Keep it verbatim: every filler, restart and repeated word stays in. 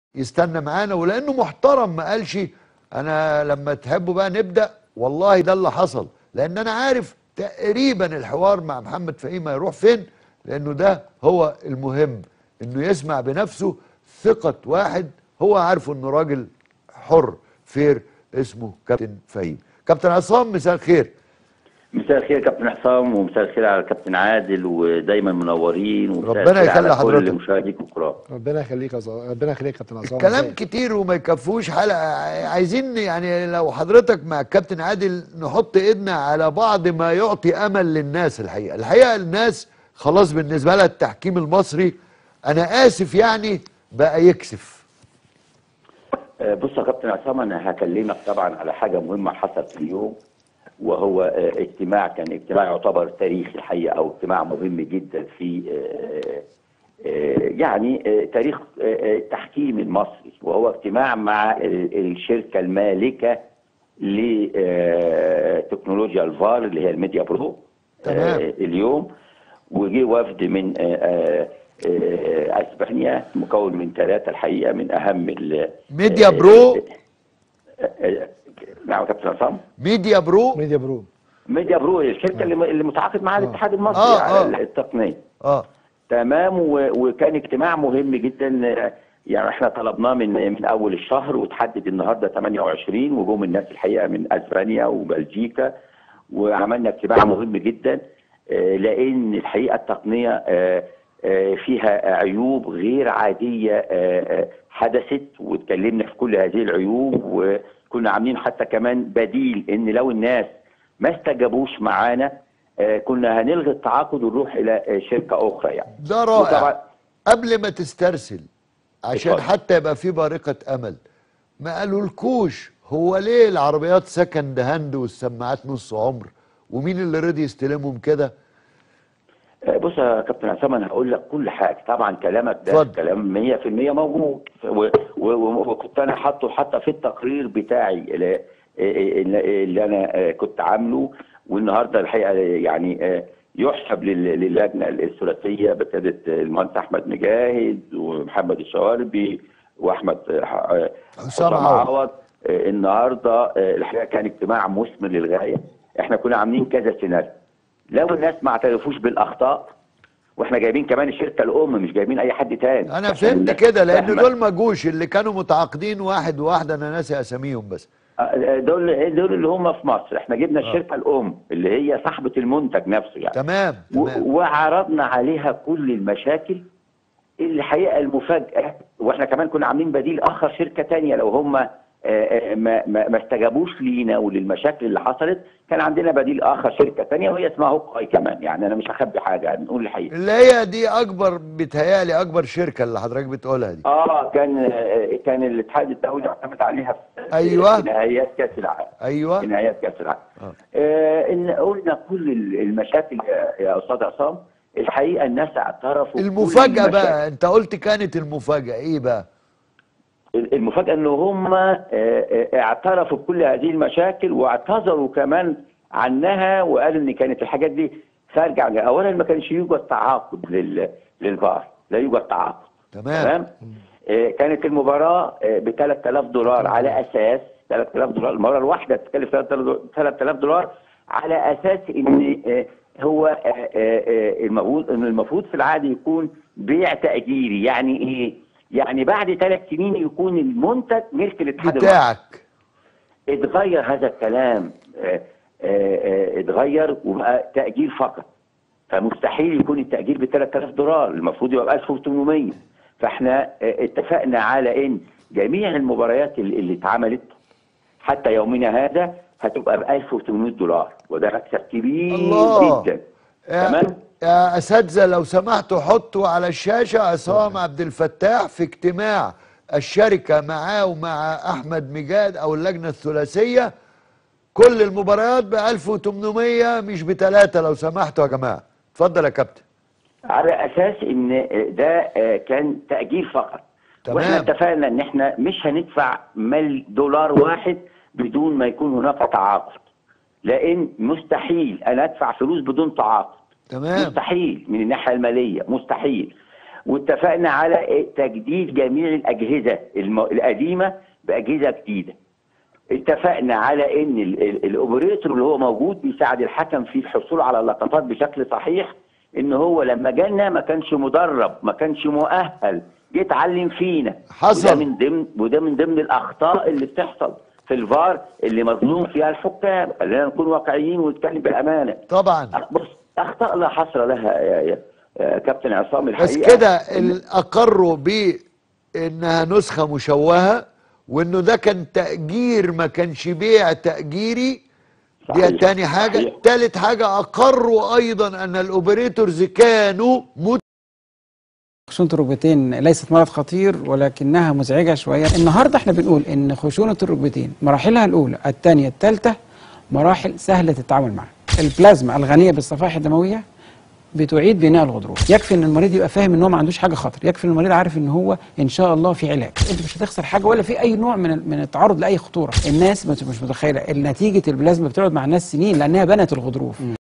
يستنى معانا، ولانه محترم ما قالش انا لما تحبوا بقى نبدا. والله ده اللي حصل، لان انا عارف تقريبا الحوار مع محمد فهيم هيروح فين، لانه ده هو المهم، انه يسمع بنفسه ثقه واحد هو عارفه انه راجل حر فير اسمه كابتن فهيم. كابتن عصام مساء الخير. مساء الخير كابتن حسام، ومساء الخير على كابتن عادل، ودايما منورين، ومساء ربنا الخير يخلي على حضرتك. كل مشاهديك الكرام. ربنا يخليك يا زو... ربنا يخليك كابتن عصام. كلام كتير وما يكفوش حلقه. عايزين يعني لو حضرتك مع الكابتن عادل نحط ايدنا على بعض ما يعطي امل للناس. الحقيقه الحقيقه الناس خلاص بالنسبه لها التحكيم المصري، انا اسف يعني، بقى يكسف. بص يا كابتن عصام، انا هكلمك طبعا على حاجه مهمه حصلت في اليوم، وهو اجتماع كان اجتماع يعتبر تاريخي الحقيقه، او اجتماع مهم جدا في يعني تاريخ التحكيم المصري، وهو اجتماع مع الشركه المالكه لتكنولوجيا الفار اللي هي الميديا برو. تمام. اليوم وجي وفد من اسبانيا مكون من ثلاثه الحقيقه من اهم ميديا برو. نعم كابتن عصام. ميديا برو. ميديا برو. ميديا برو الشركه اللي اللي متعاقد معاها الاتحاد المصري آه على آه. التقنيه. اه تمام. وكان اجتماع مهم جدا، يعني احنا طلبناه من من اول الشهر، وتحدد النهارده ثمانية وعشرين، وجم الناس الحقيقه من اسبانيا وبلجيكا، وعملنا اجتماع مهم جدا، لان الحقيقه التقنيه فيها عيوب غير عاديه حدثت، واتكلمنا في كل هذه العيوب، وكنا عاملين حتى كمان بديل ان لو الناس ما استجابوش معانا كنا هنلغي التعاقد ونروح الى شركه اخرى يعني. ده رائع. قبل ما تسترسل عشان اتفضل. حتى يبقى في بارقه امل، ما قالولكوش هو ليه العربيات سكند هاند والسماعات نص عمر، ومين اللي رضي يستلمهم كده؟ بص يا كابتن عصام، انا هقول لك كل حاجه. طبعا كلامك ده فضل. كلام مية في المية موجود، وكنت انا حاطه حتى في التقرير بتاعي اللي, اللي انا كنت عامله، والنهارده الحقيقه يعني يحسب للجنه الثلاثيه بقياده المهندس احمد مجاهد ومحمد الشواربي واحمد حسام عوض. النهارده الحقيقه كان اجتماع مثمر للغايه. احنا كنا عاملين كذا سيناريو، لو الناس ما اعترفوش بالاخطاء، واحنا جايبين كمان الشركه الام، مش جايبين اي حد تاني. انا فهمت كده، لان دول ما جوش اللي كانوا متعاقدين واحد وواحده، انا ناسي اساميهم بس. دول دول اللي هم في مصر، احنا جبنا الشركه الام اللي هي صاحبه المنتج نفسه يعني. تمام تمام. وعرضنا عليها كل المشاكل. الحقيقه المفاجاه، واحنا كمان كنا عاملين بديل اخر شركه تانيه لو هم ما ما ما استجابوش لينا وللمشاكل اللي حصلت، كان عندنا بديل اخر شركه ثانيه وهي اسمها هوكاي كمان. يعني انا مش هخبي حاجه، نقول الحقيقه. اللي هي دي اكبر، بيتهيألي اكبر شركه اللي حضرتك بتقولها دي. اه كان كان الاتحاد الدولي اعتمد عليها في ايوه في نهائيات كاس العالم. ايوه في نهائيات كاس العالم. آه. آه ان قلنا كل المشاكل يا استاذ عصام، الحقيقه الناس اعترفوا. المفاجاه بقى، انت قلت كانت المفاجاه ايه بقى؟ المفاجأة ان هم اعترفوا بكل هذه المشاكل، واعتذروا كمان عنها، وقالوا ان كانت الحاجات دي خارجة عن. اولا ما كانش يوجد تعاقد للفار، لا يوجد تعاقد. تمام, تمام؟ كانت المباراة ب ثلاثة آلاف دولار على اساس ثلاثة آلاف دولار، المباراة الواحدة تكلف ثلاثة آلاف دولار، على اساس ان هو المفروض المفروض في العادة يكون بيع تأجيري. يعني ايه؟ يعني بعد ثلاث سنين يكون المنتج ملك الاتحاد بتاعك. اتغير هذا الكلام، اه اه اتغير وبقى تأجير فقط. فمستحيل يكون التأجير ب ثلاثة آلاف دولار، المفروض يبقى ب ألف وثمانمية. فاحنا اه اتفقنا على ان جميع المباريات اللي, اللي اتعملت حتى يومنا هذا هتبقى ب ألف وثمانمية دولار، وده مكسب كبير الله. جدا. تمام. يا اساتذه لو سمحتوا حطوا على الشاشه عصام عبد الفتاح في اجتماع الشركه معاه ومع احمد مجاد او اللجنه الثلاثيه، كل المباريات ب ألف وثمانمية مش بثلاثه لو سمحتوا يا جماعه. اتفضل يا كابتن. على اساس ان ده كان تأجيل فقط. تمام. واحنا اتفقنا ان احنا مش هندفع مال دولار واحد بدون ما يكون هناك تعاقد، لان مستحيل انا ادفع فلوس بدون تعاقد. تمام. مستحيل من الناحيه الماليه، مستحيل. واتفقنا على تجديد جميع الاجهزه القديمه باجهزه جديده. اتفقنا على ان الاوبريتور اللي هو موجود بيساعد الحكم في الحصول على اللقطات بشكل صحيح، ان هو لما جالنا ما كانش مدرب، ما كانش مؤهل، جه اتعلم فينا. حصل. وده من ضمن وده من ضمن الاخطاء اللي بتحصل في الفار اللي مظلوم فيها الحكام. خلينا نكون واقعيين ونتكلم بامانه. طبعا. بص، اخطاء لا حصر لها يا, يا, يا كابتن عصام الحقيقه. بس كده اقروا بانها نسخه مشوهه، وانه ده كان تأجير ما كانش بيع تأجيري. دي تاني حاجة. صحيح. تالت حاجة اقروا ايضا ان الاوبريتورز كانوا مت... خشونة الركبتين ليست مرض خطير ولكنها مزعجة شوية. النهاردة احنا بنقول ان خشونة الركبتين مراحلها الاولى الثانية الثالثة مراحل سهلة التعامل معها. البلازما الغنية بالصفائح الدموية بتعيد بناء الغضروف. يكفي ان المريض يبقى فاهم ان هو ما عندوش حاجه خطر، يكفي ان المريض عارف ان هو ان شاء الله في علاج. انت مش هتخسر حاجه ولا في اي نوع من من التعرض لاي خطوره. الناس مش متخيله نتيجه البلازما بتقعد مع الناس سنين لانها بنت الغضروف.